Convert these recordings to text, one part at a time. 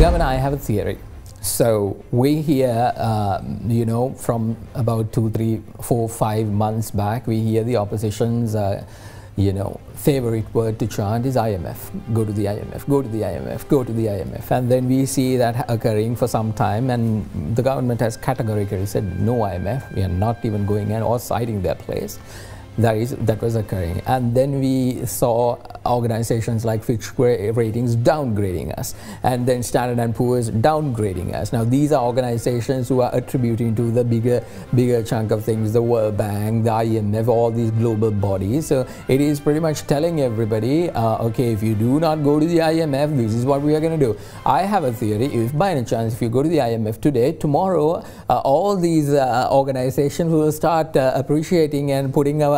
Governor, I have a theory. So we hear, from about 2, 3, 4, 5 months back, we hear the opposition's, favorite word to chant is IMF. Go to the IMF, go to the IMF, go to the IMF. And then we see that occurring for some time, and the government has categorically said no IMF, we are not even going in or citing their place. That was occurring. And then we saw organizations like Fitch Ratings downgrading us, and then Standard & Poor's downgrading us. Now these are organizations who are attributing to the bigger chunk of things, the World Bank, the IMF, all these global bodies. So it is pretty much telling everybody, okay, if you do not go to the IMF, this is what we are going to do. I have a theory, if by any chance, if you go to the IMF today, tomorrow, all these organizations will start appreciating and putting our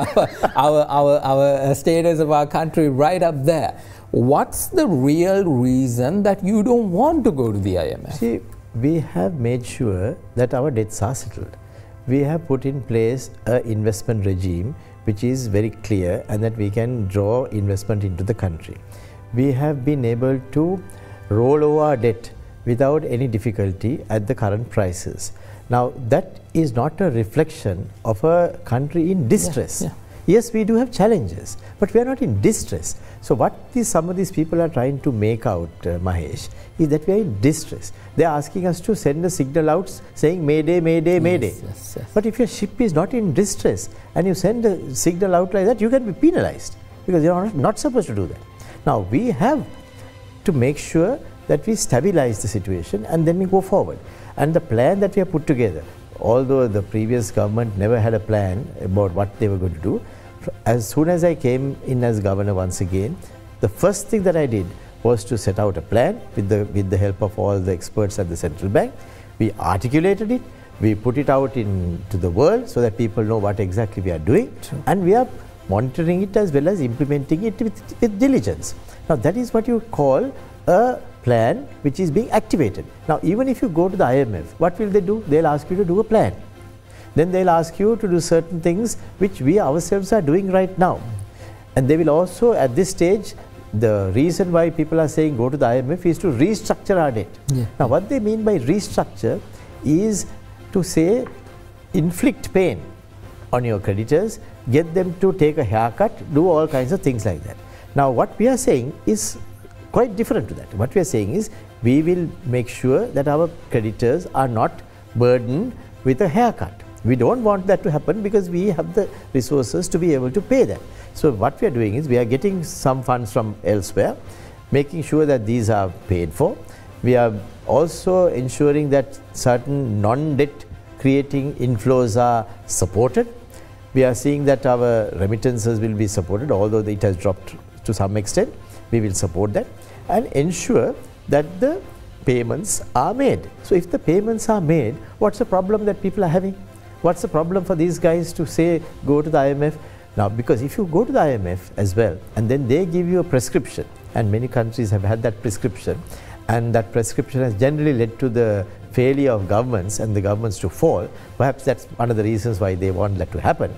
status of our country right up there. What's the real reason that you don't want to go to the IMF? See, we have made sure that our debts are settled. We have put in place an investment regime which is very clear, and that we can draw investment into the country. We have been able to roll over our debt without any difficulty at the current prices. Now that is not a reflection of a country in distress. Yes, we do have challenges, but we are not in distress. So what some of these people are trying to make out, Mahesh, is that we are in distress. They are asking us to send a signal out saying Mayday, Mayday, Mayday. Yes. But if your ship is not in distress and you send a signal out like that, you can be penalized, because you are not supposed to do that. Now we have to make sure that we stabilize the situation and then we go forward. And the plan that we have put together, although the previous government never had a plan about what they were going to do, as soon as I came in as governor once again, the first thing that I did was to set out a plan with the help of all the experts at the central bank. We articulated it, we put it out into the world so that people know what exactly we are doing, and we are monitoring it as well as implementing it with diligence. Now that is what you call a plan which is being activated. Now even if you go to the IMF, what will they do? They'll ask you to do a plan. Then they'll ask you to do certain things which we ourselves are doing right now. And they will also, at this stage, the reason why people are saying go to the IMF is to restructure our debt. Now what they mean by restructure is to say inflict pain on your creditors, get them to take a haircut, do all kinds of things like that. Now what we are saying is quite different to that. What we are saying is we will make sure that our creditors are not burdened with a haircut. We don't want that to happen because we have the resources to be able to pay that. So what we are doing is we are getting some funds from elsewhere, making sure that these are paid for. We are also ensuring that certain non-debt creating inflows are supported. We are seeing that our remittances will be supported, although it has dropped to some extent. We will support that and ensure that the payments are made. So if the payments are made, what's the problem that people are having? What's the problem for these guys to say go to the IMF? Now because if you go to the IMF as well and then they give you a prescription, and many countries have had that prescription, and that prescription has generally led to the failure of governments and the governments to fall, perhaps that's one of the reasons why they want that to happen,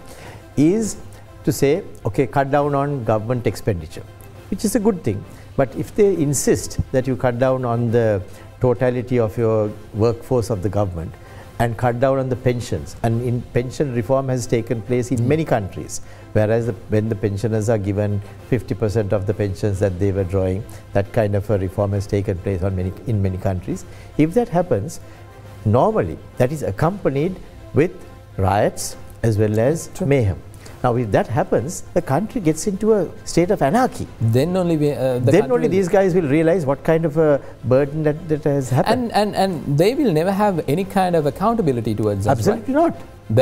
is to say, okay, cut down on government expenditure, which is a good thing. But if they insist that you cut down on the totality of your workforce of the government and cut down on the pensions, and in pension reform has taken place in many countries, whereas when the pensioners are given 50% of the pensions that they were drawing, that kind of a reform has taken place in many countries. If that happens, normally that is accompanied with riots as well as mayhem. Now if that happens, the country gets into a state of anarchy. Then only these guys will realize what kind of a burden that has happened. And they will never have any kind of accountability towards us. Absolutely not.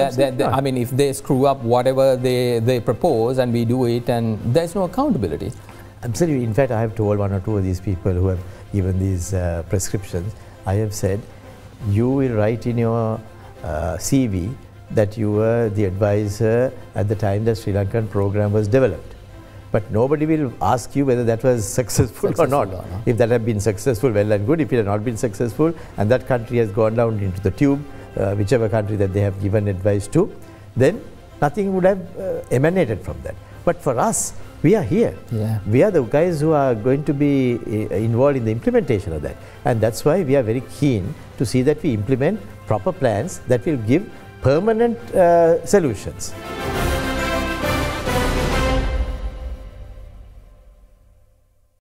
I mean, if they screw up whatever they propose and we do it, and there's no accountability. Absolutely. In fact, I have told one or two of these people who have given these prescriptions, I have said, you will write in your CV that you were the advisor at the time the Sri Lankan program was developed. But nobody will ask you whether that was successful or not. If that had been successful, well and good. If it had not been successful and that country has gone down into the tube, whichever country that they have given advice to, then nothing would have emanated from that. But for us, We are here. Yeah. We are the guys who are going to be involved in the implementation of that. And that's why we are very keen to see that we implement proper plans that will give permanent solutions.